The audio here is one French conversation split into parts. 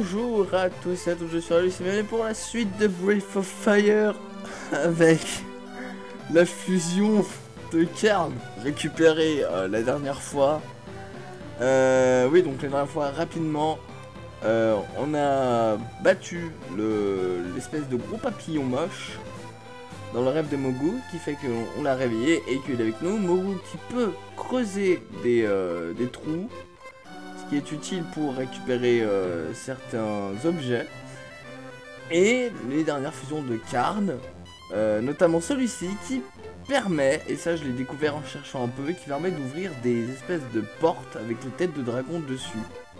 Bonjour à tous et à toutes, je suis Alice et bienvenue pour la suite de Breath of Fire avec la fusion de Karn récupérée la dernière fois. Oui, donc la dernière fois, rapidement, on a battu l'espèce de gros papillon moche dans le rêve de Mogu, qui fait qu'on l'a réveillé et qu'il est avec nous. Mogu qui peut creuser des trous, ce qui est utile pour récupérer certains objets. Et les dernières fusions de Karn, notamment celui-ci qui permet, et ça je l'ai découvert en cherchant un peu, qui permet d'ouvrir des espèces de portes avec les têtes de dragon dessus.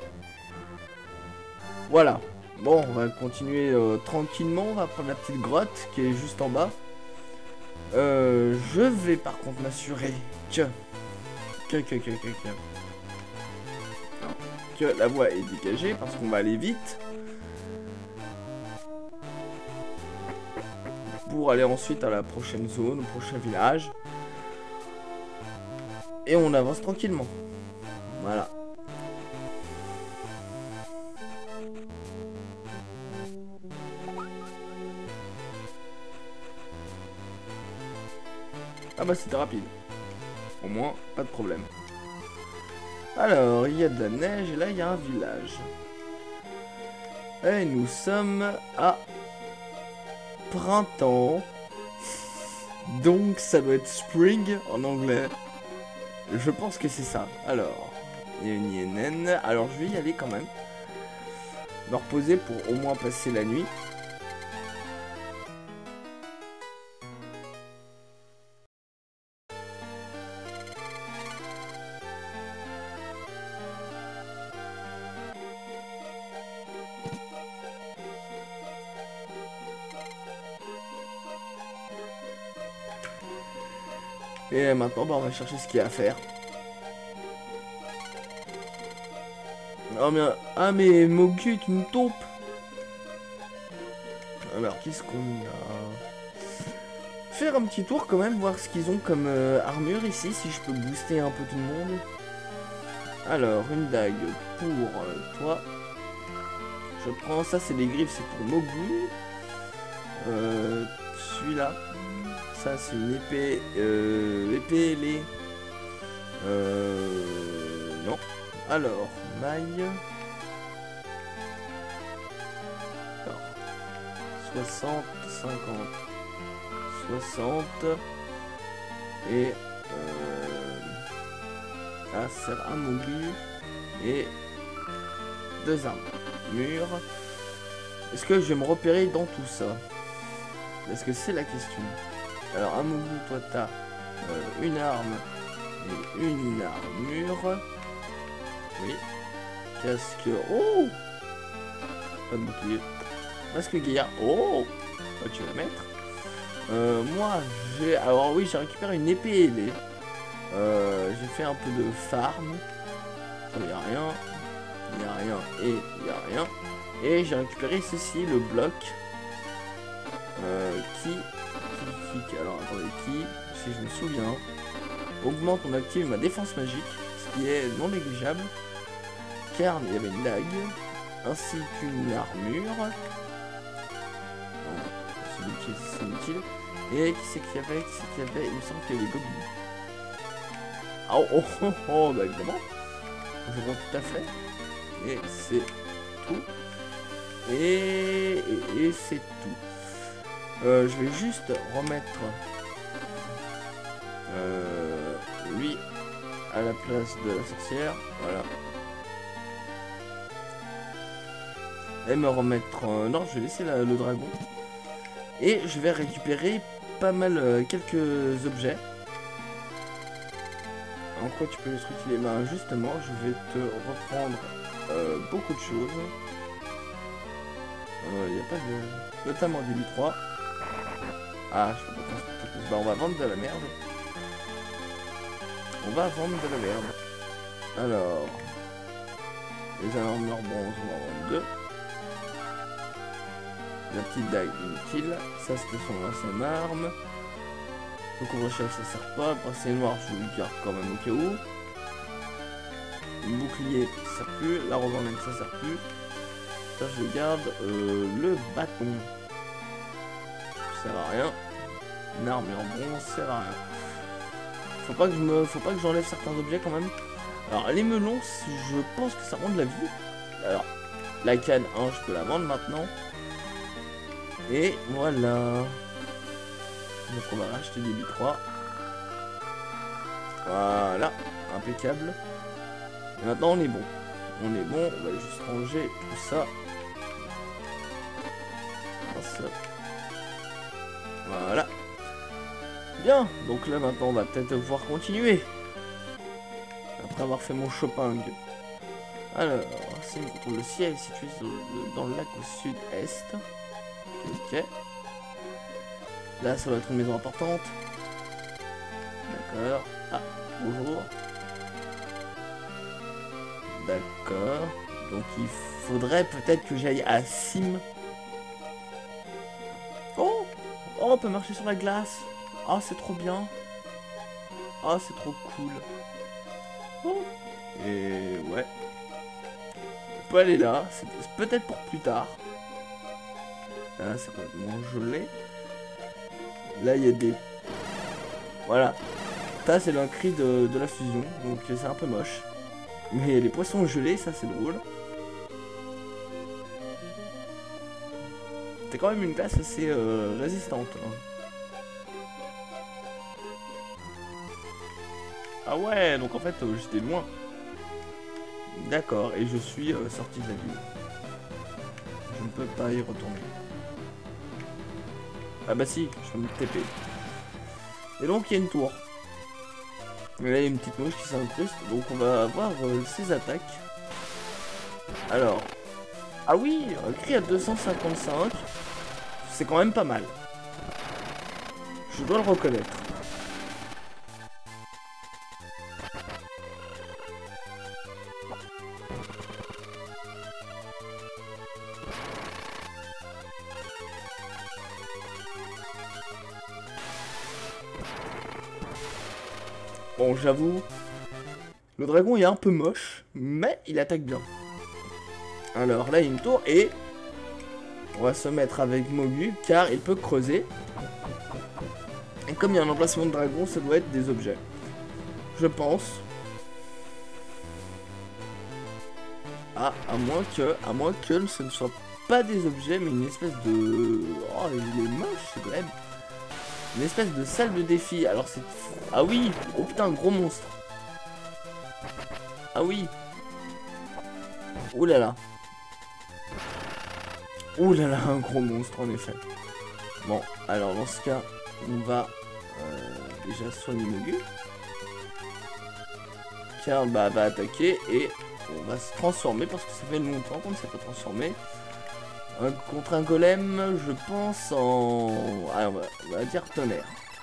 Voilà. Bon, on va continuer tranquillement, on va prendre la petite grotte qui est juste en bas. Je vais par contre m'assurer que la voie est dégagée parce qu'on va aller vite pour aller ensuite à la prochaine zone, au prochain village, et on avance tranquillement. Voilà. Ah bah c'était rapide. Au moins, pas de problème. Alors, il y a de la neige et là il y a un village. Et nous sommes à printemps. Donc ça doit être spring en anglais. Je pense que c'est ça. Alors, il y a une hyène. Alors je vais y aller quand même. Me reposer pour au moins passer la nuit. Et maintenant, bah, on va chercher ce qu'il y a à faire. Oh, mais, ah, mais Mogu, tu nous taupes. Alors, qu'est-ce qu'on a? Faire un petit tour quand même, voir ce qu'ils ont comme armure ici, si je peux booster un peu tout le monde. Alors, une dague pour toi. Je prends ça, c'est des griffes, c'est pour Mogu. Celui-là. Ça c'est une épée, épée ailée. Non. Alors, maille. Alors, 60, 50, 60. Et ça sert à Mogu. Et 2 armes. Mur. Est-ce que je vais me repérer dans tout ça? Est-ce que c'est la question? Alors, à Mogu, toi, t'as une arme et une armure. Oui. Casque. Oh! Pas de bouclier. Masque guerre. Oh! Toi, tu vas mettre. Moi, j'ai. Alors, oui, j'ai récupéré une épée ailée. J'ai fait un peu de farm. Il n'y a rien. Il n'y a rien. Et il n'y a rien. Et j'ai récupéré ceci, le bloc. Alors attendez, si je me souviens, augmente, on active ma défense magique, ce qui est non négligeable. Car il y avait une dague, ainsi qu'une armure. C'est inutile. Et qui c'est qu'il y avait, il me semble qu'il y avait des gobelins. Oh, bah évidemment, je vois tout à fait. Et c'est tout. Et c'est tout. Je vais juste remettre lui à la place de la sorcière, voilà. Et me remettre... non, je vais laisser le dragon. Et je vais récupérer pas mal, quelques objets. En quoi tu peux les utiliser? Ben justement, je vais te reprendre beaucoup de choses. Il n'y a pas de... Notamment du B3. Ah, je peux pas transporter plus. Bah, on va vendre de la merde. On va vendre de la merde. Alors, les armures bronze, on va vendre 2. La petite dague inutile. Ça, c'était son ancienne arme. Le couvre-chef, ça sert pas. Le bracelet noir, je le garde quand même au cas où. Le bouclier, ça sert plus. La robe en laine, ça sert plus. Ça, je garde le bâton. Ça sert à rien. Une armure en bronze, ça sert à rien. Faut pas que j'enlève certains objets quand même. Alors les melons, je pense que ça rend de la vie. Alors la canne 1, je peux la vendre maintenant. Et voilà. Donc on va racheter des B3. Voilà, impeccable. Et maintenant on est bon. On est bon, on va juste ranger tout ça. Voilà. Bien, donc là maintenant on va peut-être pouvoir continuer. Après avoir fait mon shopping. Alors, c'est le ciel est situé dans le lac au sud-est. Ok. Là ça va être une maison importante. D'accord. Ah, bonjour. D'accord. Donc il faudrait peut-être que j'aille à Sim. Oh, on peut marcher sur la glace. Ah, c'est trop bien. Ah, c'est trop cool. Oh. Et ouais. On peut aller là. C'est peut-être pour plus tard. Là, c'est complètement gelé. Là, il y a des... Voilà. Ça, c'est le cri de la fusion. Donc, c'est un peu moche. Mais les poissons gelés, ça, c'est drôle. C'est quand même une classe assez résistante. Hein. Ah ouais, donc en fait, j'étais loin. D'accord, et je suis sorti de la ville. Je ne peux pas y retourner. Ah bah si, je peux me TP. Et donc, il y a une tour. Et là, il y a une petite mouche qui s'incruste. Donc, on va avoir ses attaques. Alors. Ah oui, un cri à 255. C'est quand même pas mal. Je dois le reconnaître. Bon, j'avoue, le dragon est un peu moche, mais il attaque bien. Alors là, il y a une tour et on va se mettre avec Mogu car il peut creuser. Et comme il y a un emplacement de dragon, ça doit être des objets. Je pense. Ah, à moins que ce ne soit pas des objets, mais une espèce de... Oh, il est moche, c'est quand même... Une espèce de salle de défi. Alors c'est... Ah oui. Oh putain, un gros monstre. Ah oui. Ouh là là. Ouh là là, un gros monstre en effet. Bon, alors dans ce cas, on va déjà soigner Mogu. Car bah va attaquer et on va se transformer parce que ça fait longtemps qu'on ne s'est pas transformé. Contre un golem, je pense en... Allez, on va dire tonnerre.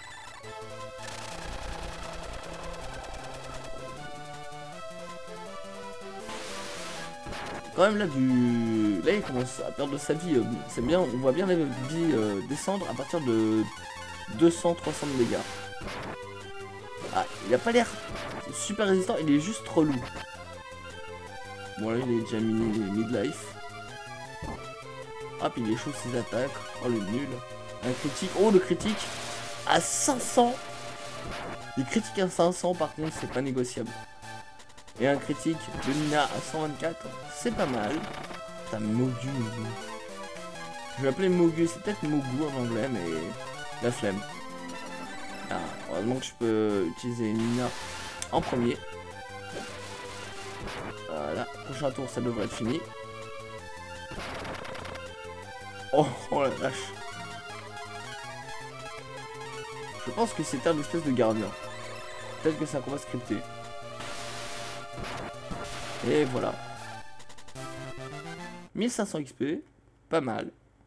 Quand même là Là il commence à perdre sa vie. C'est bien, on voit bien la vie descendre à partir de 200-300 de dégâts. Ah, il a pas l'air super résistant, il est juste relou. Bon là il est déjà midlife. Ah, puis il échoue ses attaques. Oh, le nul. Un critique. Oh, le critique à 500. Les critiques à 500, par contre, c'est pas négociable. Et un critique de Nina à 124, c'est pas mal. Putain, Mogu. Je vais l'appeler Mogu. C'est peut-être Mogu en anglais, mais la flemme. Ah, heureusement que je peux utiliser Nina en premier. Voilà. Prochain tour, ça devrait être fini. Oh, oh la vache. Je pense que c'est un espèce de gardien. Peut-être que c'est un combat scripté. Et voilà. 1500 XP. Pas mal.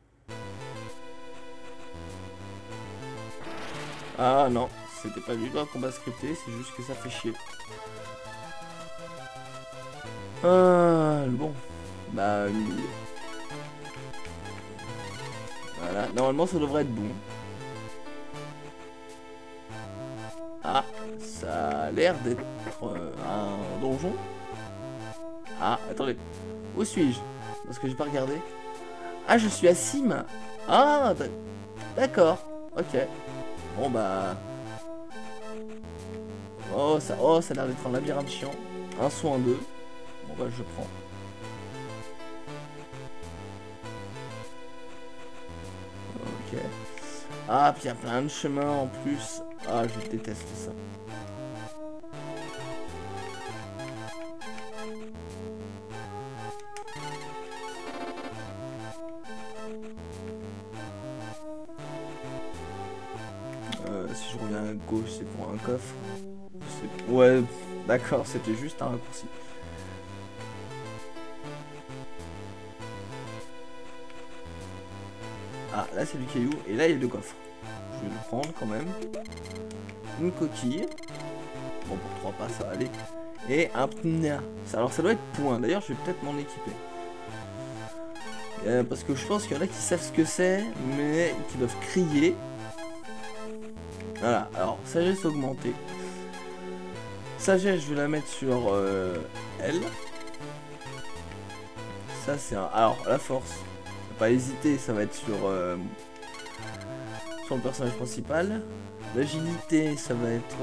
Ah non, c'était pas du tout un combat scripté, c'est juste que ça fait chier. Bon. Bah, une bille. Voilà, normalement ça devrait être bon. Ah, ça a l'air d'être un donjon. Ah, attendez. Où suis-je? Parce que j'ai pas regardé. Ah, je suis à Sim. Ah, d'accord. Ok. Bon, bah... oh, ça a l'air d'être un labyrinthe chiant. Un soin 2. Bon, bah, je prends. Ok. Ah, puis il y a plein de chemins en plus. Ah, je déteste ça. Si je reviens à gauche, c'est pour un coffre. Ouais, d'accord, c'était juste un raccourci. Ah, là c'est du caillou, et là il y a deux coffres. Je vais le prendre quand même. Une coquille. Bon, pour 3 pas, ça va aller. Et un pneu. Alors ça doit être point, d'ailleurs je vais peut-être m'en équiper. Parce que je pense qu'il y en a qui savent ce que c'est, mais qui doivent crier. Voilà, alors sagesse augmentée. Sagesse, je vais la mettre sur L. Ça c'est un... alors la force, faut pas hésiter, ça va être sur le personnage principal. L'agilité, ça va être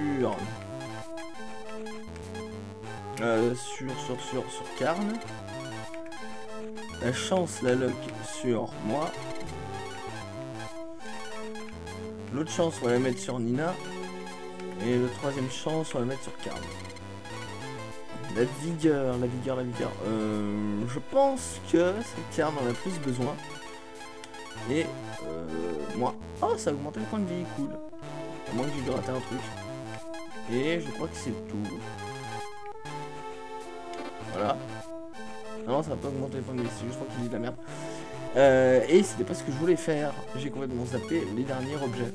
sur Karn. La chance, la luck sur moi. L'autre chance, on va la mettre sur Nina. Et le troisième chance, on va la mettre sur Karn. La vigueur. Je pense que c'est Karn en a plus besoin. Et moi. Oh, ça a augmenté le point de vie, cool. À moins que j'ai dû rater un truc. Et je crois que c'est tout. Voilà. Non, ça va pas augmenter les points de vie, c'est juste moi qui dis de la merde. Et c'était pas ce que je voulais faire. J'ai complètement zappé les derniers objets.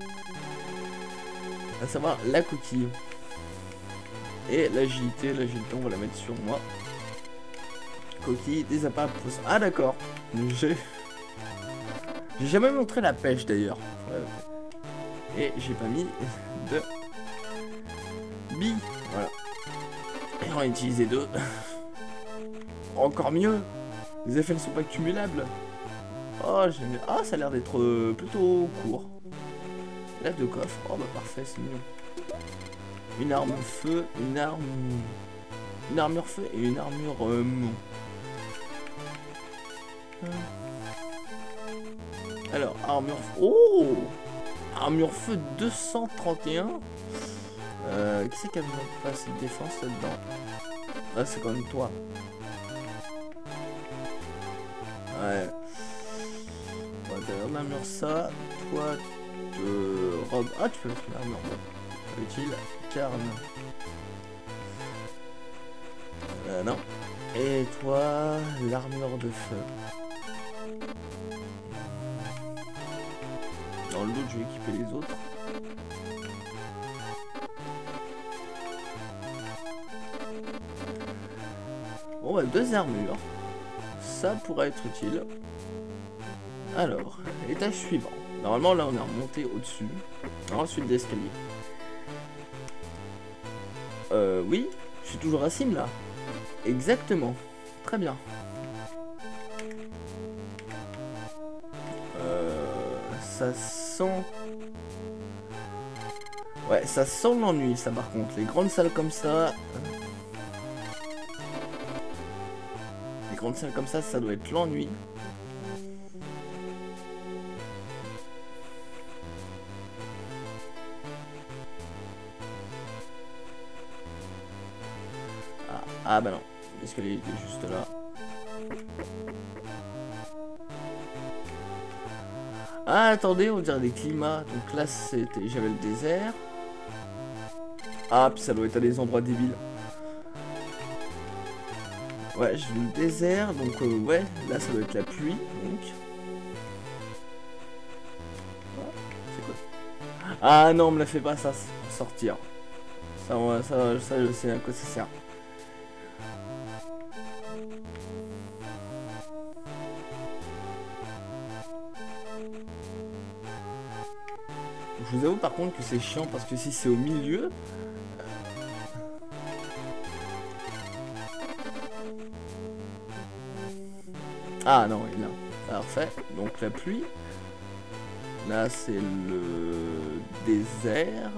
À savoir la coquille. Et l'agilité, on va la mettre sur moi. Coquille, des appâts. Ah d'accord. J'ai jamais montré la pêche d'ailleurs. Et j'ai pas mis de billes. Voilà. Et on va utiliser 2. Encore mieux. Les effets ne sont pas cumulables. Oh, ah, ça a l'air d'être plutôt court. Là, 2 coffres. Oh, bah parfait, c'est mignon. Une arme feu, une armure feu et une armure alors, armure feu. Oh, armure feu 231. Qui c'est qui a pas cette défense là-dedans? Ah, c'est quand même toi. Ouais. On va t'avoir l'armure ça. Toi, te robe. Ah, tu peux mettre une armure. Utile. Karn. Non. Et toi, l'armure de feu. Dans le doute, je vais équiper les autres. Bon, bah, 2 armures. Ça pourrait être utile. Alors, étage suivant. Normalement, là, on est remonté au-dessus. Ensuite, l'escalier. Oui, je suis toujours à Sim, là. Exactement. Très bien. Ça sent... ouais, ça sent l'ennui, ça, par contre. Les grandes salles comme ça... les grandes salles comme ça doit être l'ennui. Ah bah non, l'escalier était juste là. Ah attendez, on dirait des climats. Donc là c'était, j'avais le désert. Ah puis ça doit être à des endroits débiles. Ouais, j'ai vu le désert, donc ouais, là ça doit être la pluie, donc. C'est quoi? Ah non, on me la fait pas ça, c'est pour sortir. Ça je sais à quoi ça sert. Je vous avoue par contre que c'est chiant parce que si c'est au milieu... Ah non, il est là. Parfait. Donc la pluie. Là, c'est le désert.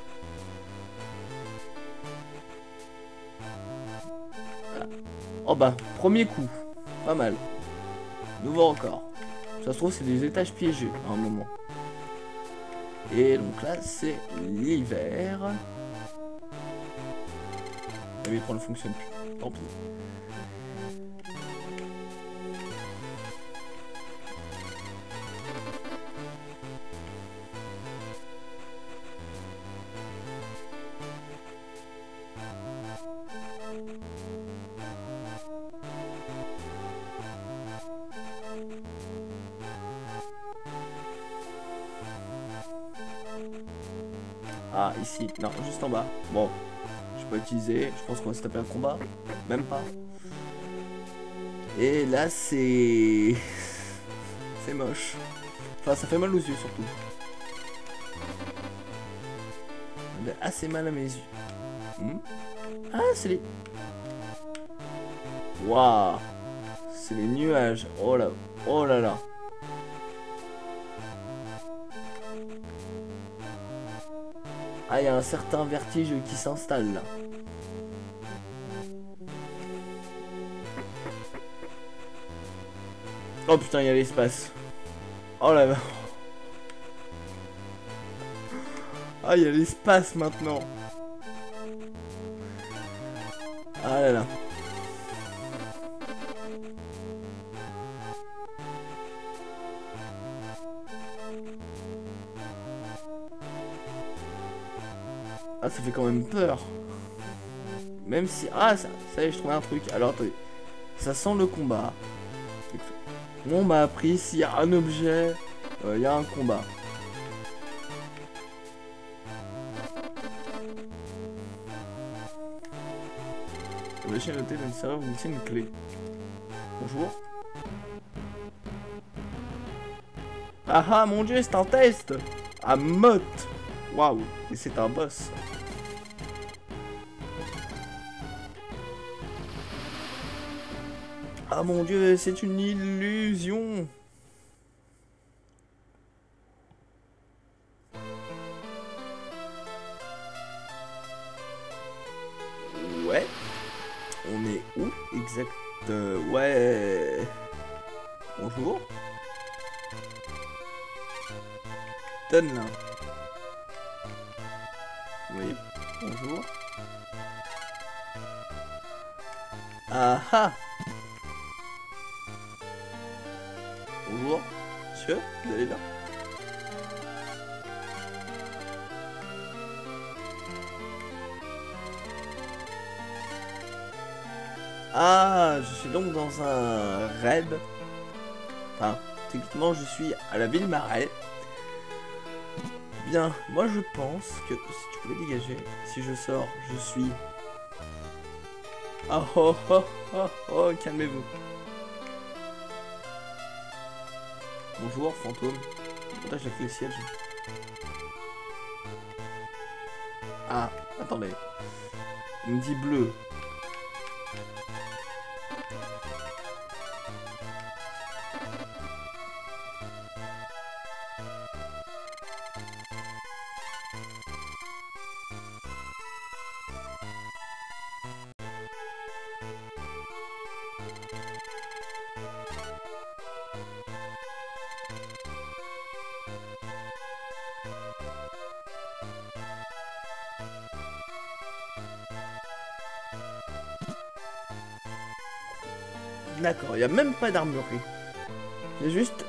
Ah. Oh bah, premier coup. Pas mal. Nouveau record. Ça se trouve, c'est des étages piégés à un moment. Et donc là, c'est l'hiver. Le métro ne fonctionne plus. Tant pis. Ah, ici. Non, juste en bas. Bon. Je peux utiliser. Je pense qu'on va se taper un combat. Même pas. Et là, c'est... c'est moche. Enfin, ça fait mal aux yeux, surtout. Ça fait assez mal à mes yeux. Ah, c'est les... Waouh. C'est les nuages. Oh là. Oh là là. Ah, il y a un certain vertige qui s'installe là. Oh putain, il y a l'espace. Oh là là. Ah, il y a l'espace maintenant. Ah là là. Ah, ça fait quand même peur. Même si... Ah, ça y est, je trouvais un truc. Alors, attendez. Ça sent le combat. On m'a appris, s'il y a un objet, il y a un combat. Le chien noté d'un serveur vous tient une clé. Bonjour. Ah ah, mon dieu, c'est un test. À Mott. Waouh, et c'est un boss. Ah mon dieu, c'est une illusion. Ouais. On est où exact? Ouais. Bonjour. Donne là. Oui. Bonjour. Ah ah. Bonjour. Monsieur, vous allez bien? Ah, je suis donc dans un raid. Enfin, techniquement, je suis à la ville Marais. Bien, moi je pense que si tu pouvais dégager, si je sors, je suis... Ah oh oh oh oh, calmez-vous. Bonjour, fantôme. Pourquoi j'ai fait le siège? Ah, attendez. Il me dit bleu. D'accord, il n'y a même pas d'armurerie. Il y a juste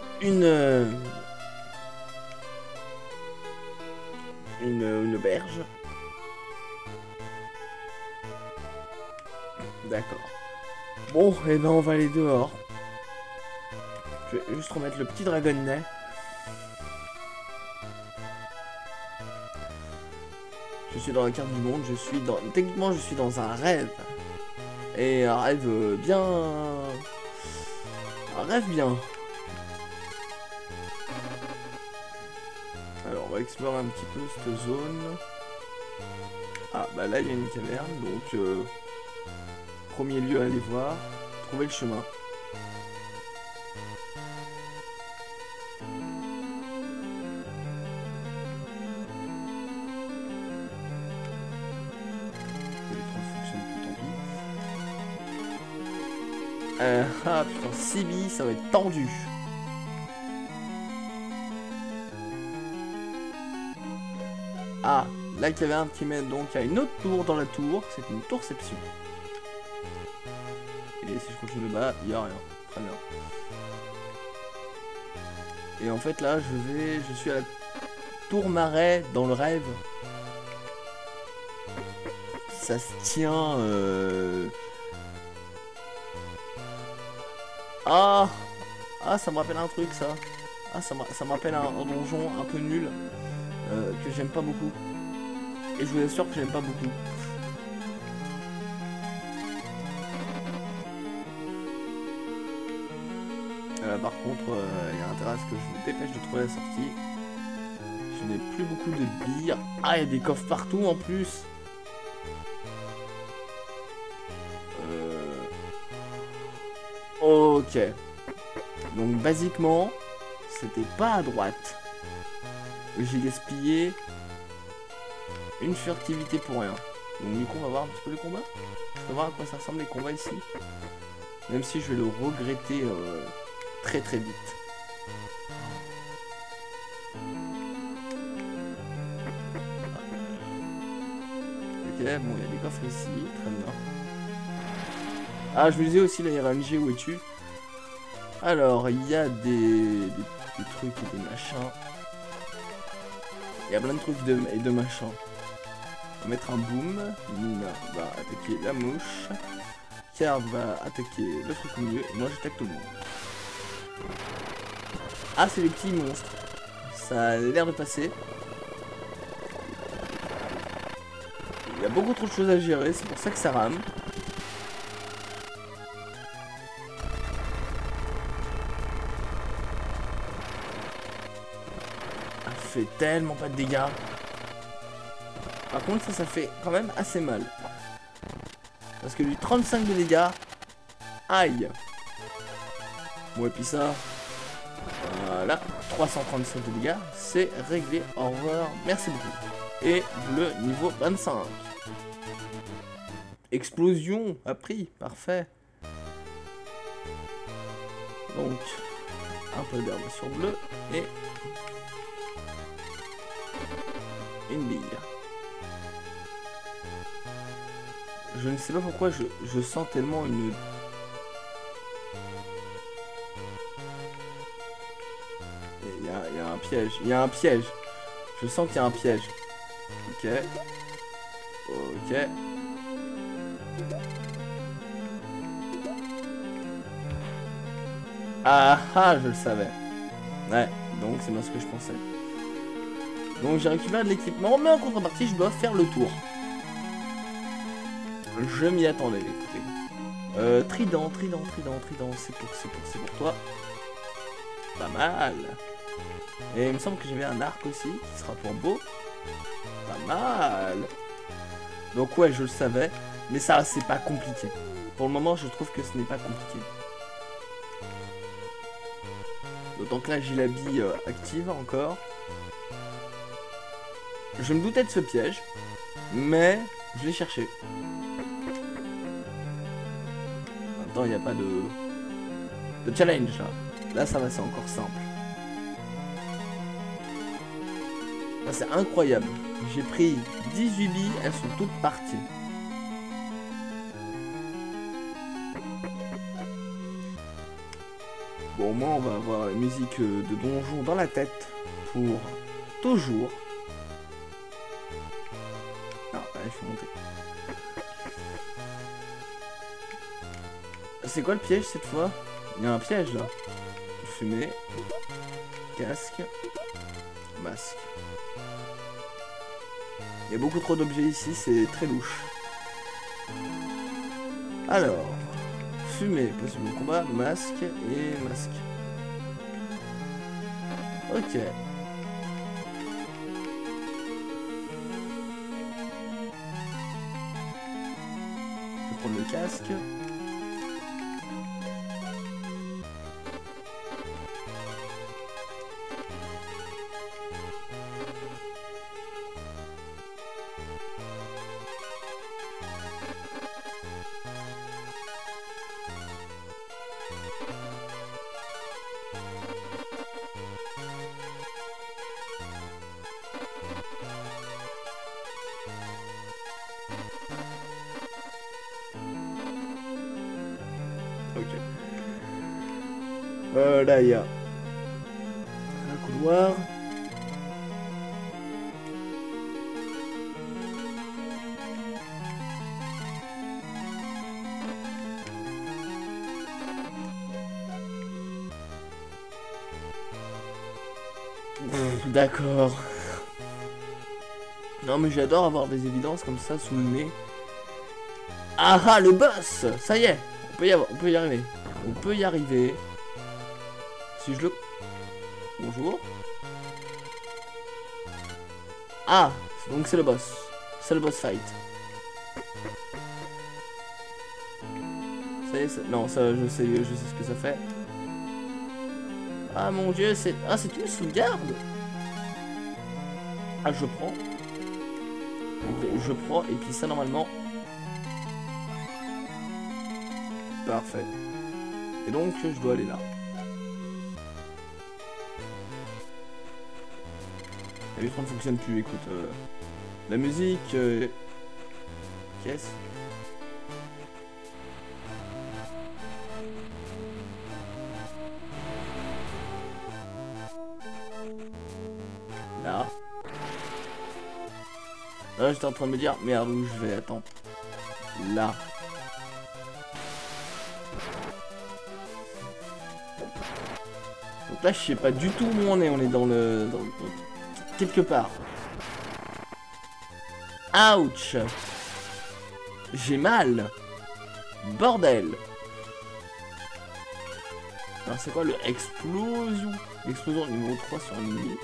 une auberge. D'accord. Bon, et ben on va aller dehors. Je vais juste remettre le petit dragonnet. Je suis dans la carte du monde, je suis dans... Techniquement, je suis dans un rêve. Et un rêve bien... Un rêve bien. Alors, on va explorer un petit peu cette zone. Ah, bah là, il y a une caverne, donc... premier lieu à aller voir, trouver le chemin. Ah putain, 6 billes, ça va être tendu. Ah, la caverne qui mène donc à une autre tour dans la tour. C'est une tourception. Et si je continue le bas, il n'y a rien. Très bien. Et en fait là, je suis à la tour marais dans le rêve. Ça se tient... Ah, ça me rappelle un truc ça. Ah, ça me rappelle un donjon un peu nul. Que j'aime pas beaucoup. Et je vous assure que j'aime pas beaucoup. Par contre, il y a intérêt à ce que je me dépêche de trouver la sortie. Je n'ai plus beaucoup de billes. Ah, il y a des coffres partout en plus. Ok. Donc, basiquement, c'était pas à droite. J'ai gaspillé une furtivité pour rien. Donc, du coup, on va voir un petit peu les combats. Je vais voir à quoi ça ressemble les combats ici. Même si je vais le regretter très très vite. Ok, bon, il y a des coffres ici, très bien. Ah, je me disais aussi, la RNG, où es-tu? Alors, il y a des trucs et des machins. Il y a plein de trucs et de machins. On va mettre un boom. Nina va attaquer la mouche. Card va attaquer le truc au milieu. Et moi, j'attaque tout le monde. Ah, c'est les petits monstres. Ça a l'air de passer. Il y a beaucoup trop de choses à gérer, c'est pour ça que ça rame. Ça fait tellement pas de dégâts. Par contre, ça fait quand même assez mal. Parce que du 35 de dégâts. Aïe. Bon, et puis ça. Voilà. 337 de dégâts. C'est réglé. Au revoir. Merci beaucoup. Et le niveau 25. Explosion appris. Parfait. Donc, un peu d'herbe sur bleu. Et une bille. Je ne sais pas pourquoi je sens tellement une... Il y a un piège. Il y a un piège. Je sens qu'il y a un piège. Ok. Ok. Ah ah, je le savais. Ouais, donc c'est bien ce que je pensais. Donc j'ai récupéré de l'équipement, mais en contrepartie, je dois faire le tour. Je m'y attendais, écoutez. Trident, c'est pour toi. Pas mal. Et il me semble que j'avais un arc aussi, qui sera pour beau. Pas mal. Donc ouais, je le savais, mais ça, c'est pas compliqué. Pour le moment, je trouve que ce n'est pas compliqué. D'autant que là, j'ai la bille active encore. Je me doutais de ce piège, mais je l'ai cherché. Attends, il n'y a pas de challenge là. Là, ça va, c'est encore simple. Là, c'est incroyable. J'ai pris 18 billes, elles sont toutes parties. Bon, au moins, on va avoir la musique de donjon dans la tête pour toujours. Ah, il faut monter. C'est quoi le piège cette fois? Il y a un piège là. Fumée. Casque. Masque. Il y a beaucoup trop d'objets ici, c'est très louche. Alors. Fumée, possible combat, masque et masque. Ok. Je vais prendre le casque. Ok. Là, il y a un couloir. D'accord. Non mais j'adore avoir des évidences comme ça sous le nez. Ah ah, le boss. Ça y est, on peut y arriver. On peut y arriver. Si je le... Bonjour. Ah, donc c'est le boss. C'est le boss fight. Ça y est, non, ça je sais ce que ça fait. Ah mon dieu, c'est... Ah, c'est une sauvegarde. Ah, je prends. Ok, je prends, et puis ça, normalement... Parfait. Et donc, je dois aller là. La vitre ne fonctionne plus, écoute. La musique... Qu'est-ce? Là. Là, j'étais en train de me dire, merde, où je vais, attends. Là. Donc là, je sais pas du tout où on est dans le... quelque part. Ouch. J'ai mal. Bordel. Alors, c'est quoi le explosion? Explosion numéro 3 sur l'ennemi.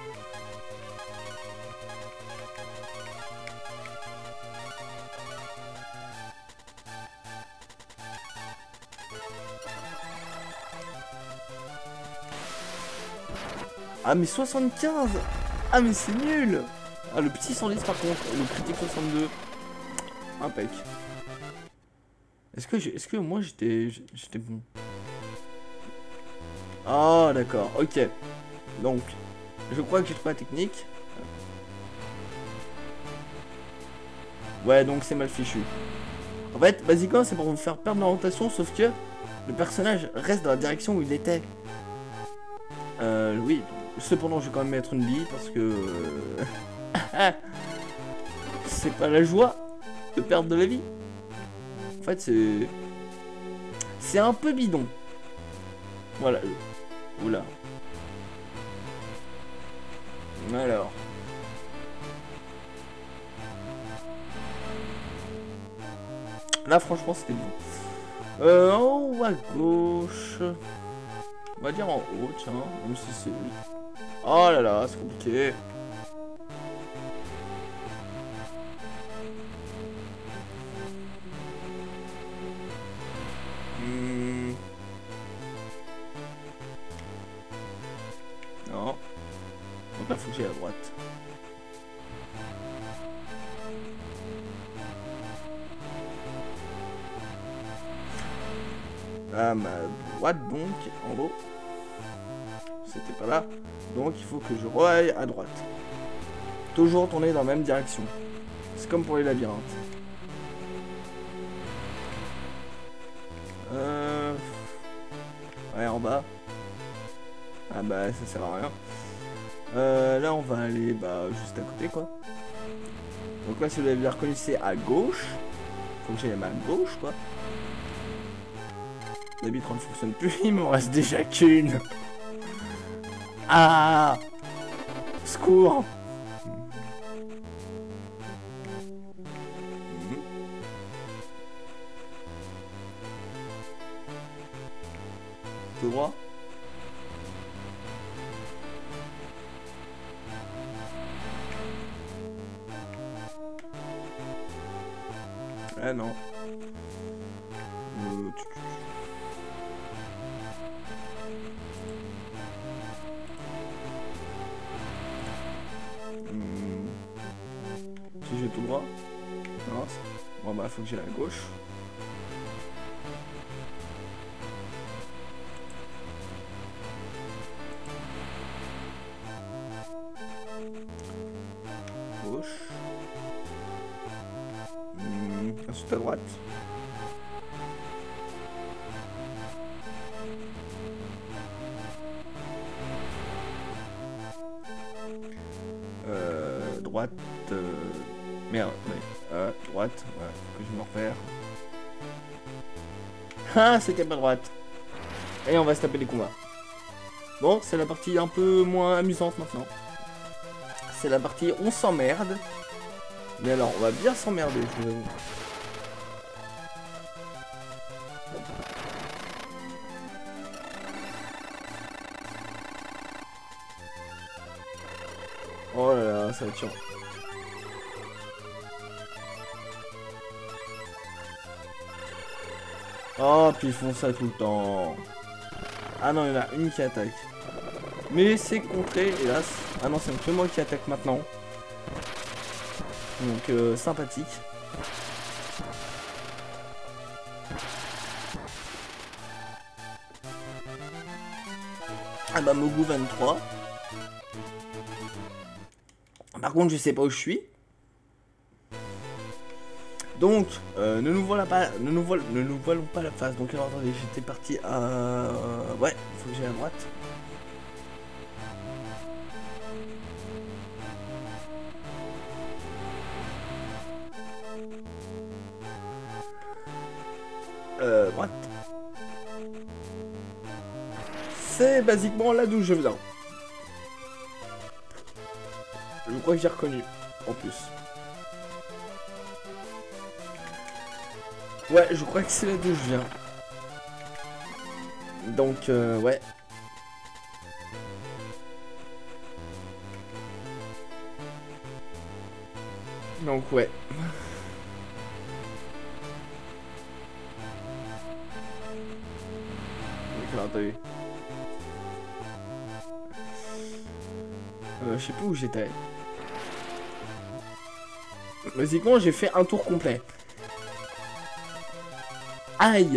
Ah mais 75. Ah mais c'est nul. Ah le petit 110 par contre. Le critique 62. Impec. Est-ce que moi j'étais bon? Ah d'accord, ok. Donc, je crois que j'ai trouvé la technique. Ouais, donc c'est mal fichu. En fait, basiquement, c'est pour vous faire perdre l'orientation, sauf que le personnage reste dans la direction où il était. Oui. Cependant, je vais quand même mettre une bille parce que... c'est pas la joie de perdre de la vie. En fait, c'est... c'est un peu bidon. Voilà. Oula. Alors. Là, franchement, c'était bien. En haut ou à gauche? On va dire en haut, tiens. Même si c'est... Oh là là, c'est compliqué. Non. Donc là, faut que j'aille à droite. À ma droite, donc, en haut. C'était pas là. Donc, il faut que je reaille à droite. Toujours tourner dans la même direction. C'est comme pour les labyrinthes. Ouais, en bas. Ah bah, ça sert à rien. Là, on va aller bah, juste à côté, quoi. Donc là, si vous l'avez reconnu, c'est à gauche. Faut que j'aille à ma gauche, quoi. La vitre ne fonctionne plus, il m'en reste déjà qu'une. Ah! Secours! Tout droit? Ah non. Si j'ai tout droit? Non. Bon bah faut que j'aille à gauche. Ensuite à droite. Droite. Merde, ouais. Droite. Ouais, faut que je me repère. Ah, c'était pas droite. Et on va se taper les combats. Bon, c'est la partie un peu moins amusante maintenant. C'est la partie on s'emmerde. Mais alors, on va bien s'emmerder, je vous avoue. Oh là là, ça va être chiant. Oh, puis ils font ça tout le temps. Ah non, il y en a une qui attaque. Mais c'est contré, hélas. Ah non, c'est que moi qui attaque maintenant. Donc, sympathique. Ah bah, Mogu 23. Par contre, je sais pas où je suis. Donc, ne nous voilons pas la face. Donc, alors, attendez, j'étais parti à... ouais, il faut que j'aille à droite. Droite. C'est basiquement là d'où je viens. Je crois que j'ai reconnu, en plus. Ouais, je crois que c'est là d'où je viens. Donc, ouais. Donc, ouais. Alors, t'as vu. Je sais plus où j'étais. Basiquement, j'ai fait un tour complet. Aïe!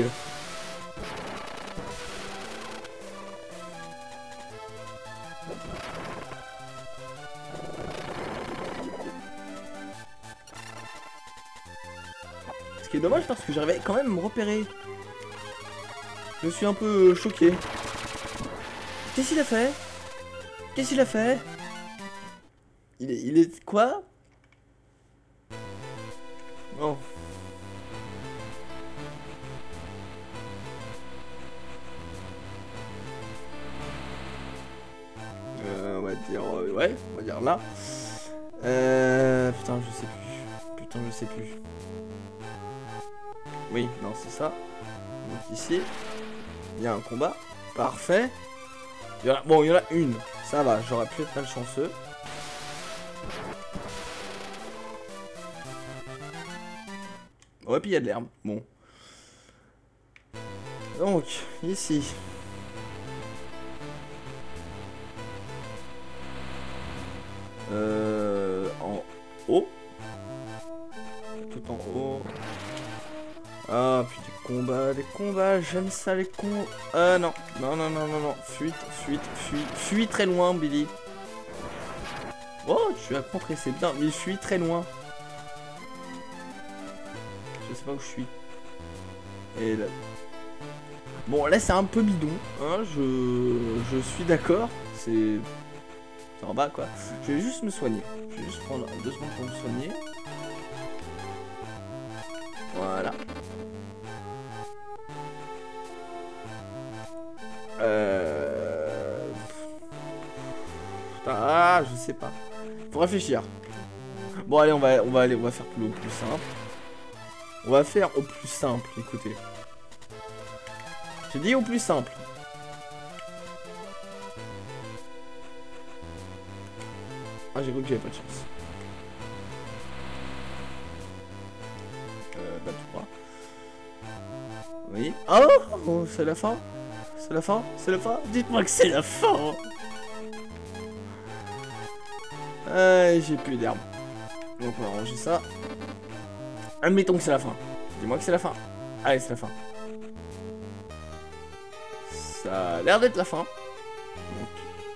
Ce qui est dommage parce que j'arrivais quand même à me repérer. Je suis un peu choqué. Qu'est-ce qu'il a fait? Qu'est-ce qu'il a fait? Il est quoi? Non. On va dire ouais, on va dire là. Putain, je sais plus. Putain, je sais plus. Oui, non, c'est ça. Donc ici, il y a un combat. Parfait. Bon, il y en a une. Ça va, j'aurais pu être malchanceux. Ouais, puis il y a de l'herbe. Bon. Donc, ici. En haut. Tout en haut. Ah, puis des combats, j'aime ça les cons. Non, non. Fuite, fuis très loin, Billy. Oh, tu as contré, c'est bien, mais fuis très loin. Je sais pas où je suis. Et là... Bon, là, c'est un peu bidon, hein, je suis d'accord, c'est en bas, quoi. Je vais juste me soigner. Je vais juste prendre 2 secondes pour me soigner. Voilà. Ah, je sais pas. Faut réfléchir. Bon, allez, on va faire au plus simple. On va faire au plus simple, écoutez. J'ai dit au plus simple. Ah, j'ai cru que j'avais pas de chance. Bah, tu crois. Oui. Oh, c'est la fin. C'est la fin. C'est la fin. Dites-moi que c'est la fin. J'ai plus d'herbe. Donc on va ranger ça. Admettons que c'est la fin. Dis-moi que c'est la fin. Allez, c'est la fin. Ça a l'air d'être la fin. Donc...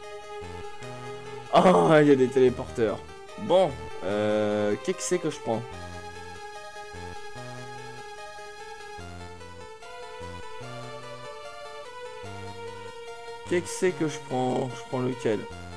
oh, il y a des téléporteurs. Bon, qu'est-ce que c'est que je prends? Qu'est-ce que c'est que je prends? Je prends lequel?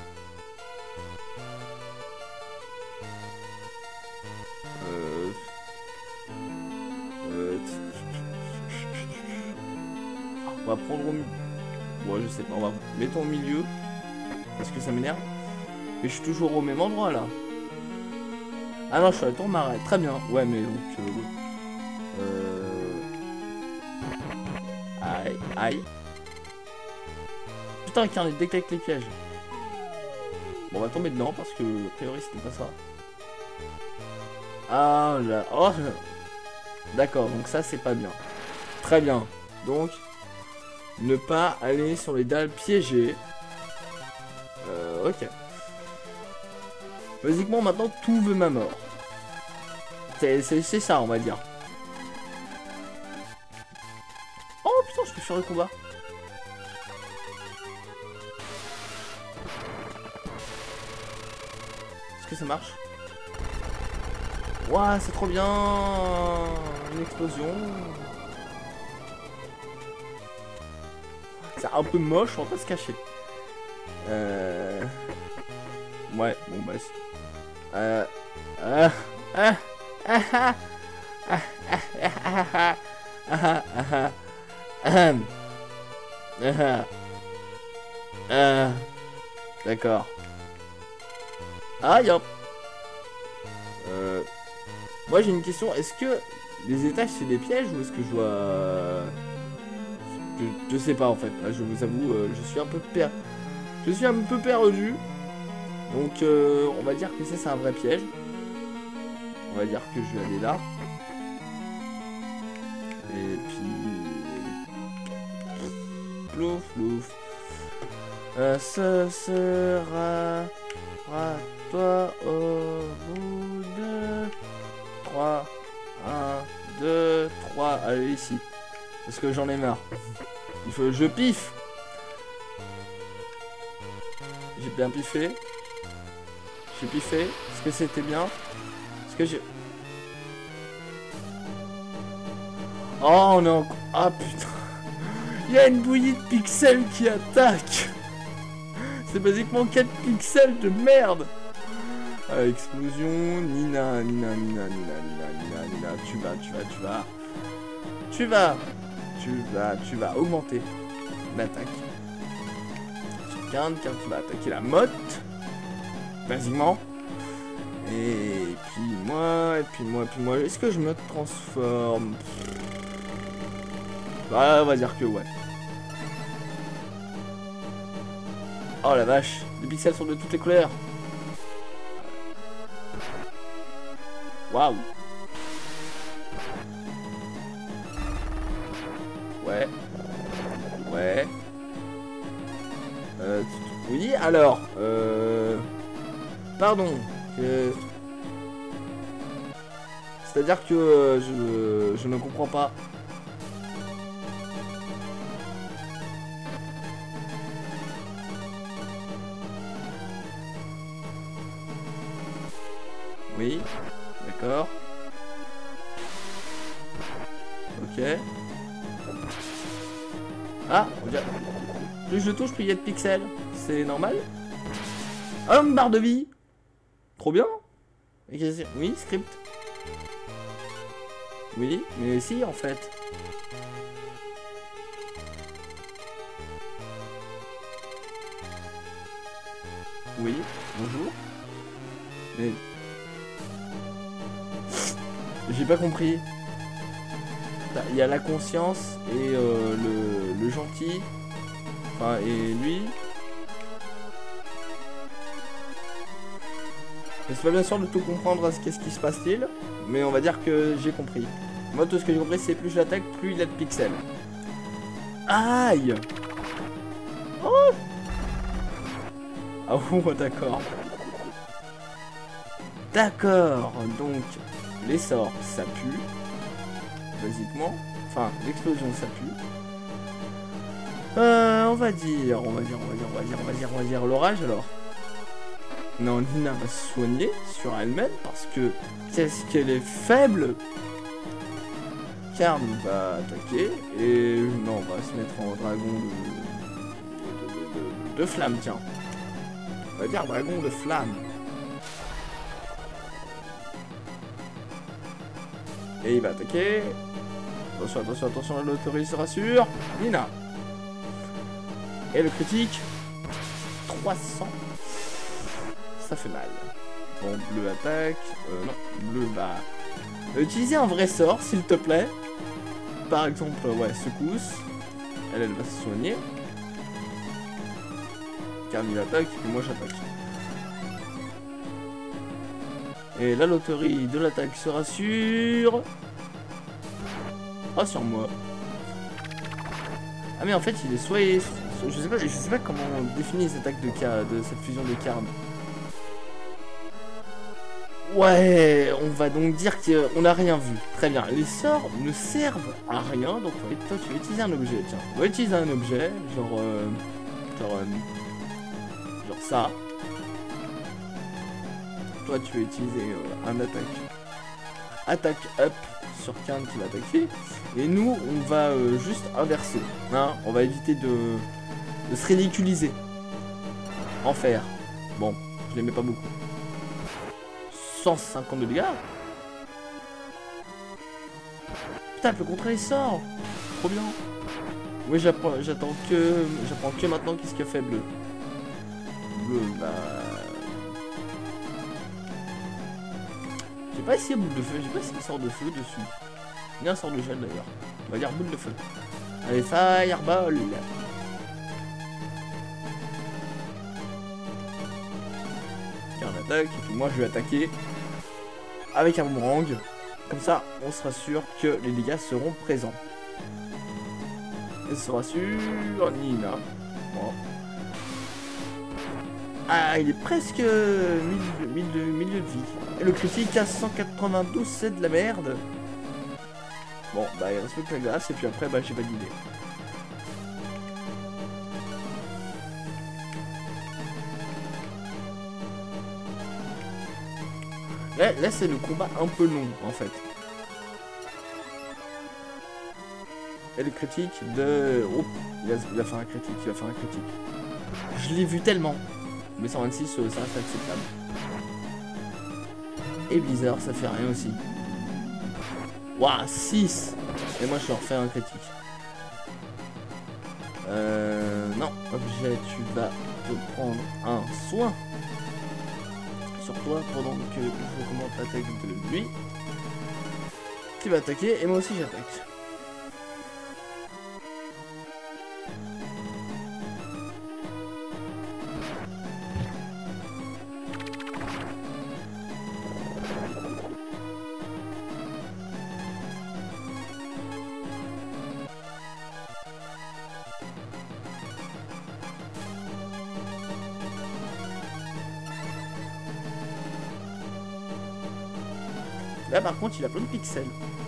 On va prendre au milieu. Ouais, je sais pas, on va... Mettons au milieu. Parce que ça m'énerve. Mais je suis toujours au même endroit, là. Ah non, je suis à la tour Marais. Très bien. Ouais, mais donc... Aïe, aïe. Putain, carnet détecte les pièges. Bon, on va tomber dedans, parce que, a priori, c'était pas ça. Ah là... Oh, d'accord, donc ça, c'est pas bien. Très bien. Donc... Ne pas aller sur les dalles piégées. Ok. Basiquement, maintenant, tout veut ma mort. C'est ça, on va dire. Oh putain, je peux faire le combat. Est-ce que ça marche? Ouah, c'est trop bien. Une explosion. C'est un peu moche, on va pas se cacher. Ouais, bon bah... D'accord. Aïe hop. Moi j'ai une question, est-ce que les étages c'est des pièges ou est-ce que je dois... Je sais pas en fait, je vous avoue, je suis un peu perdu. Donc on va dire que c'est un vrai piège. On va dire que je vais aller là. Et puis... Plouf, plouf. Ce sera toi au bout de 3. 1, 2, 3. Allez ici. Parce que j'en ai marre. Il faut que je piffe. J'ai bien piffé. J'ai piffé. Est-ce que c'était bien? Est-ce que j'ai... Oh, on est en... Ah putain. Il y a une bouillie de pixels qui attaque. C'est basiquement 4 pixels de merde. Explosion. Nina. Tu vas augmenter l'attaque. Car tu vas attaquer la motte. Basiquement. Et puis moi. Est-ce que je me transforme? Bah, on va dire que ouais. Oh la vache. Les pixels sont de toutes les couleurs. Waouh. Ouais. Oui, alors. Pardon. C'est-à-dire que je ne comprends pas. Oui, d'accord. Ok. Ah, regarde. Plus je touche, plus il y a de pixels. C'est normal. Ah, une barre de vie. Trop bien. Oui, script. Oui, mais si, en fait. Oui, bonjour. Mais... J'ai pas compris. Il y a la conscience et le gentil. Enfin, et lui. Je suis pas bien sûr de tout comprendre à ce qu'est-ce qui se passe-t-il. Mais on va dire que j'ai compris. Moi, tout ce que j'ai compris, c'est plus je l'attaque, plus il a de pixels. Aïe! Oh! Ah oh, d'accord. D'accord, donc les sorts, ça pue. Basiquement. Enfin, l'explosion, ça pue. On va dire l'orage alors. Non, Nina va se soigner sur elle-même parce que qu'est-ce qu'elle est faible. Karn va attaquer et non, on va se mettre en dragon de flamme, tiens. On va dire dragon de flamme. Et il va attaquer. Attention, attention, attention, l'autorité se rassure. Nina. Et le critique. 300. Ça fait mal. Bon, bleu attaque. Non, bleu va utiliser un vrai sort, s'il te plaît. Par exemple, ouais, secousse. Elle va se soigner. Car il attaque, et moi j'attaque. Et là, l'autorité de l'attaque se rassure. Ah, sur moi. Ah, mais en fait, il est soigné. Je sais pas comment on définit cette attaque de cette fusion de cartes. Ouais, on va donc dire qu'on n'a rien vu. Très bien, les sorts ne servent à rien, donc toi tu vas utiliser un objet. Tiens, on va utiliser un objet, genre ça. Toi tu vas utiliser un attaque. Attaque up sur Karn qui va attaquer. Et nous, on va juste inverser. Hein, on va éviter de se ridiculiser. Enfer. Bon, je l'aimais pas beaucoup. 150 de dégâts. Putain, elle peut contrer les sorts. Trop bien. Oui, j'attends que maintenant qu'est-ce qu'il a fait bleu. Bleu, bah... J'ai pas essayé boule de feu, j'ai pas essayé sort de feu dessus. Ni un sort de gel d'ailleurs. On va dire boule de feu. Allez, fireball. Un attaque, et puis moi je vais attaquer avec un boomerang. Comme ça, on sera sûr que les dégâts seront présents. Et sera sûr, Nina. Bon. Ah, il est presque milieu de vie. Et le critique à 192, c'est de la merde. Bon, bah il reste plus que la glace, et puis après, bah j'ai pas d'idée. Là c'est le combat un peu long en fait. Et le critique de... Oh, il va faire un critique, il va faire un critique. Je l'ai vu tellement. Mais 126, ça reste acceptable. Et Blizzard, ça fait rien aussi. Waouh, 6. Et moi je leur refais un critique. Non, objet, tu vas te prendre un soin sur toi pendant que je recommande l'attaque de lui. Qui va attaquer et moi aussi j'attaque. Là par contre il a plein de pixels.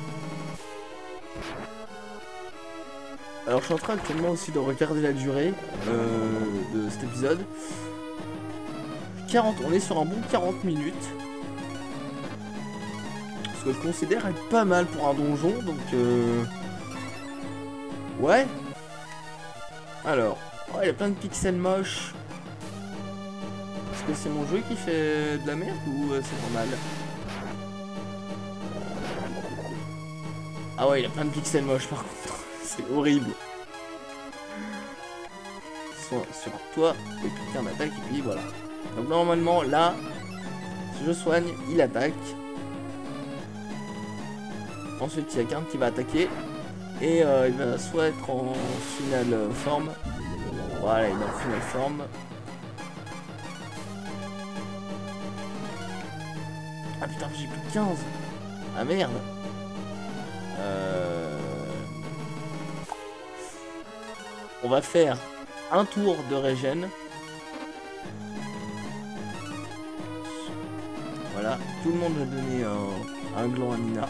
Alors je suis en train actuellement aussi de regarder la durée de cet épisode. 40, on est sur un bon 40 minutes. Ce que je considère être pas mal pour un donjon, donc ouais. Alors, oh, il y a plein de pixels moches. Est-ce que c'est mon jeu qui fait de la merde ou c'est normal? Ah ouais, il y a plein de pixels moches par contre. C'est horrible. Soit sur toi, et puis un attaque, et puis voilà. Donc normalement, là, si je soigne, il attaque. Ensuite, il y a Karn qui va attaquer. Et il va soit être en finale forme. Voilà, il est en finale forme. Ah putain, j'ai plus de 15. Ah merde. On va faire un tour de régène. Voilà, tout le monde va donner un gland à Nina.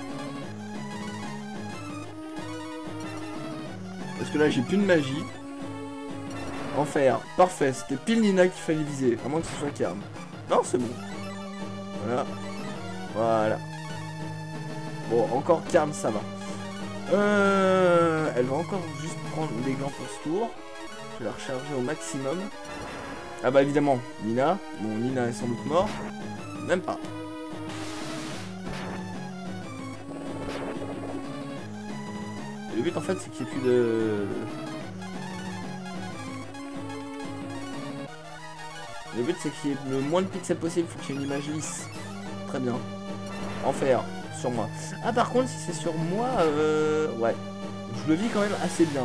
Parce que là j'ai plus de magie. Enfer, parfait, c'était pile Nina qu'il fallait viser, à moins que ce soit Karn. Non, c'est bon. Voilà. Voilà. Bon, encore Karn, ça va. Elle va encore juste prendre des glands pour ce tour. Je vais la recharger au maximum. Ah bah évidemment, Nina. Bon, Nina est sans doute mort. Même pas. Et le but en fait c'est qu'il n'y ait plus de... Le but c'est qu'il y ait le moins de pixels possible, il faut qu'il y ait une image lisse. Très bien. Enfer, sur moi. Ah par contre si c'est sur moi, ouais. Je le vis quand même assez bien.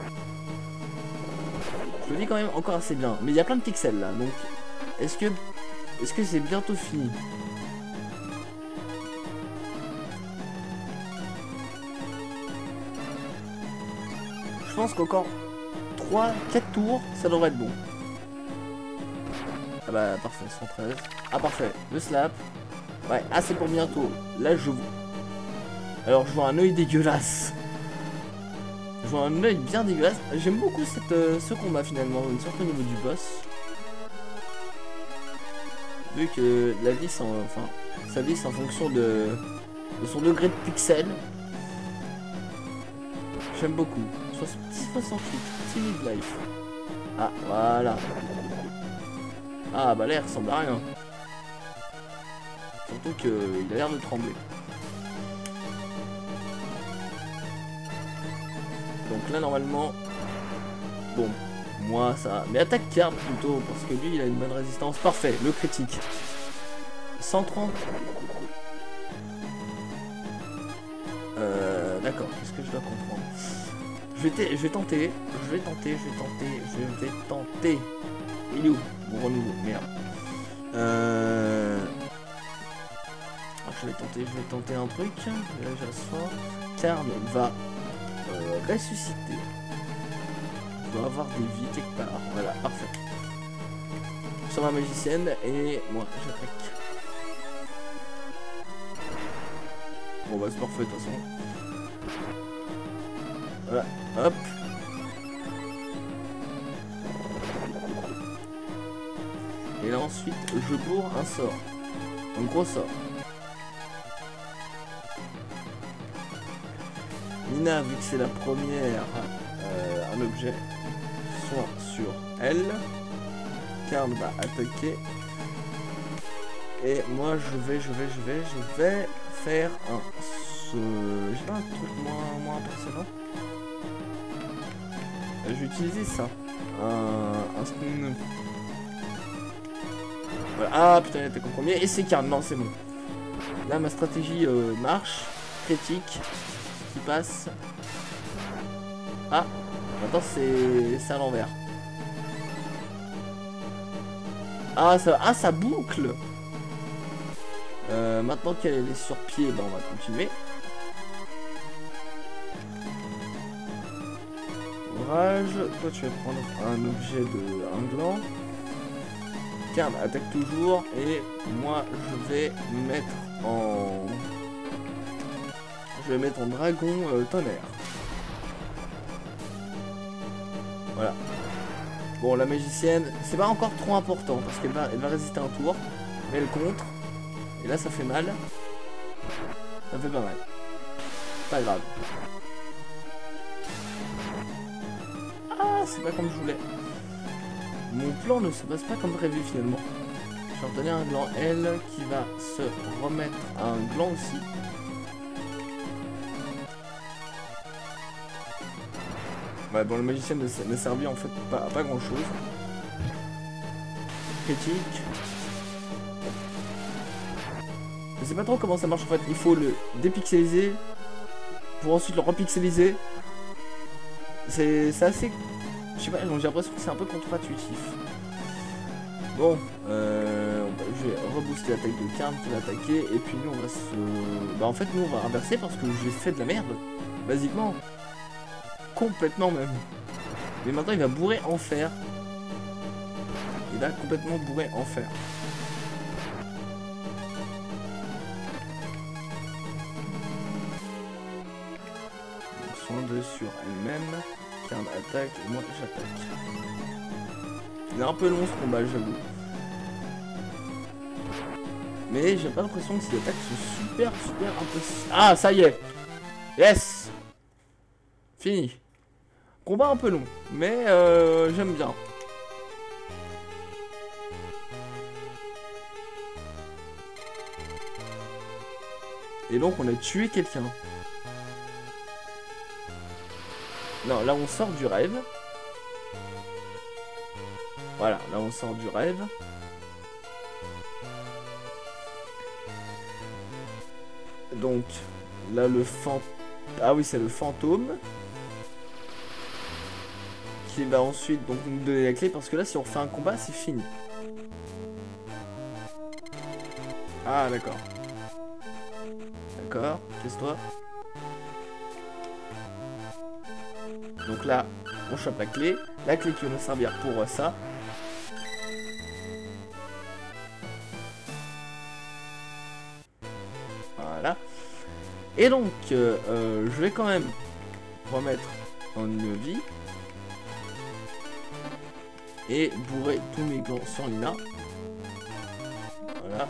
Je le vis quand même encore assez bien. Mais il y a plein de pixels là, donc... Est-ce que c'est bientôt fini? Je pense qu'encore 3-4 tours, ça devrait être bon. Ah bah parfait, 113. Ah parfait, le slap. Ouais, ah c'est pour bientôt. Là je vois... Alors je vois un œil dégueulasse. Je vois un œil bien dégueulasse. J'aime beaucoup ce combat finalement, surtout au niveau du boss. Vu que la vis, enfin, sa vis en fonction de son degré de pixel. J'aime beaucoup. 68, timid life. Ah, voilà. Ah, bah là, il ressemble à rien. Surtout qu'il a l'air de trembler. Donc là, normalement... Bon, moi, ça... Mais attaque card plutôt, parce que lui, il a une bonne résistance. Parfait, le critique. 130. D'accord, qu'est-ce que je dois comprendre? Je vais tenter. Il est où mon renouveau? Merde. Je vais tenter un truc. Karn va ressusciter. Il doit avoir des vies quelque part. Voilà, parfait. Sur ma magicienne et moi j'attaque. Bon bah c'est parfait de toute façon. Voilà, hop. Et là ensuite je bourre un sort. Un gros sort. Nina, vu que c'est la première, un objet soit sur elle. Karn va attaquer. Et moi je vais faire un... J'ai pas un truc moins impressionnant. Je vais utiliser ça. Un spoon. Voilà. Ah putain, il attaque en premier. Et c'est Karn, non c'est bon. Là ma stratégie marche. Critique. Qui passe. Ah, maintenant c'est à l'envers. Ah ça boucle. Maintenant qu'elle est sur pied, ben on va continuer. Orage, toi tu vas prendre un objet de un gland. Karn attaque toujours et moi je vais mettre en dragon tonnerre. Voilà. Bon, la magicienne, c'est pas encore trop important parce qu'elle va résister un tour, mais elle contre. Et là, ça fait mal. Ça fait pas mal. Pas grave. Ah, c'est pas comme je voulais. Mon plan ne se passe pas comme prévu finalement. Je vais obtenir un gland, elle, qui va se remettre à un gland aussi. Ouais, bon, le magicien ne servit en fait pas grand chose. Critique. Je sais pas trop comment ça marche en fait. Il faut le dépixeliser pour ensuite le repixeliser. C'est assez... Je sais pas, j'ai l'impression que c'est un peu contre-intuitif. Bon, je vais rebooster l'attaque de Karn qui va attaquer. Et puis nous on va se... Bah en fait nous on va inverser parce que j'ai fait de la merde. Basiquement. Complètement même. Mais maintenant il va bourrer en fer. Il va complètement bourrer en fer. Soin de sur elle-même. Karn attaque et moi j'attaque. Il est un peu long ce combat, j'avoue. Mais j'ai pas l'impression que ces attaques sont super impossibles. Ah, ça y est. Yes. Fini. Combat un peu long, mais j'aime bien. Et donc on a tué quelqu'un. Non, là on sort du rêve. Voilà, là on sort du rêve. Donc, là le fantôme... Ah oui, c'est le fantôme. Qui va ensuite donc nous donner la clé. Parce que là, si on refait un combat, c'est fini. Ah, d'accord. D'accord, casse-toi. Donc là, on chope la clé. La clé qui va nous servir pour ça. Voilà. Et donc, je vais quand même remettre en une vie. Et bourrer tous mes gants sur Lina. Voilà.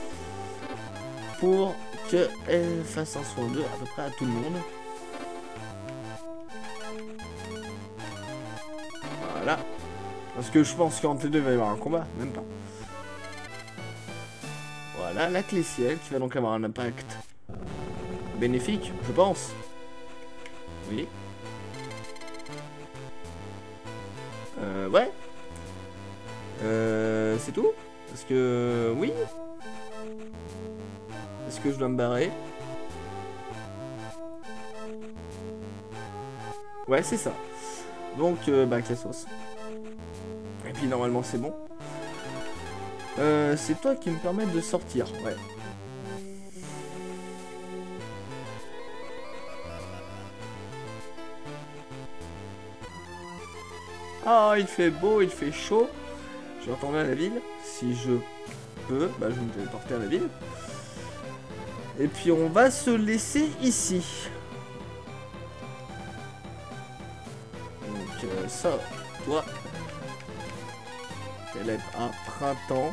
Pour qu'elle fasse un soin d'eux à peu près à tout le monde. Voilà. Parce que je pense qu'entre les deux, il va y avoir un combat. Même pas. Voilà, la clé ciel qui va donc avoir un impact bénéfique, je pense. Oui. Ouais. C'est tout? Parce que... Oui. Est-ce que je dois me barrer? Ouais, c'est ça. Donc, bah, cassos. Et puis, normalement, c'est bon. C'est toi qui me permet de sortir, ouais. Ah, il fait beau, il fait chaud. Je vais retourner à la ville. Si je peux, bah, je vais me téléporter à la ville. Et puis, on va se laisser ici. Donc, ça, toi. Elle est un printemps.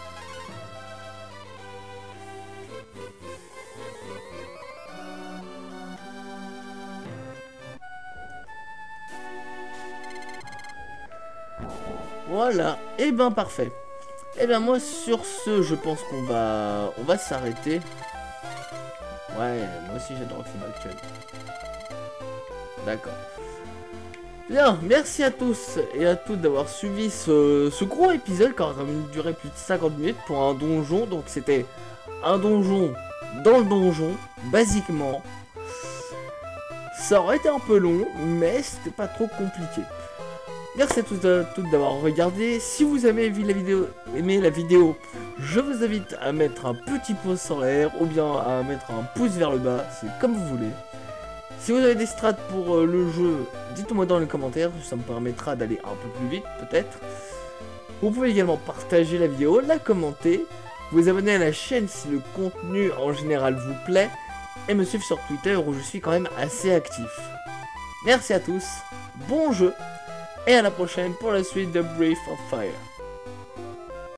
Voilà, et ben parfait. Et ben moi sur ce, je pense qu'on va s'arrêter. Ouais, moi aussi j'adore le climat actuel. D'accord. Bien, merci à tous et à toutes d'avoir suivi ce gros épisode qui aura quand même duré plus de 50 minutes pour un donjon. Donc c'était un donjon dans le donjon, basiquement. Ça aurait été un peu long, mais c'était pas trop compliqué. Merci à tous et à toutes d'avoir regardé. Si vous avez aimé la vidéo, je vous invite à mettre un petit pouce en l'air ou bien à mettre un pouce vers le bas, c'est comme vous voulez. Si vous avez des strats pour le jeu, dites-moi dans les commentaires, ça me permettra d'aller un peu plus vite peut-être. Vous pouvez également partager la vidéo, la commenter, vous abonner à la chaîne si le contenu en général vous plaît, et me suivre sur Twitter où je suis quand même assez actif. Merci à tous, bon jeu, et à la prochaine pour la suite de Breath of Fire.